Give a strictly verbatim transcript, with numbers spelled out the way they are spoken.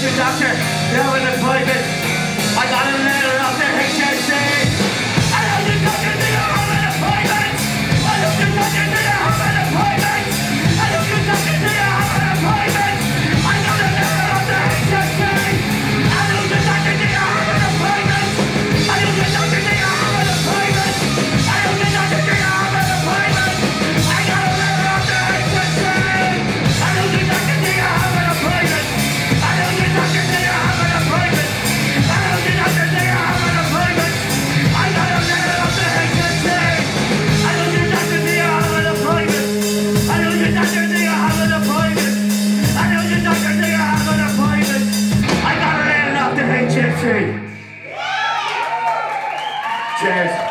your doctor, you have an appointment. I got a letter off the H S C. I know your doctor, do you have an appointment? I know your doctor, do you have an appointment? I know your doctor, do you have an appointment? I got a letter off the H S C. I know your doctor, do you have an appointment? I know your doctor, do you have an appointment? I know your doctor, do you have an appointment? I got a letter off the H S C. I know your doctor, do you have an appointment? I know your doctor, do you have an appointment? I know your doctor, do you have an appointment? I got a letter off the H S C. I know your doctor, do you have an appointment? I know your doctor, do you have an appointment? I know your doctor, do you have an appointment? I got a letter off the H S C. Cheers.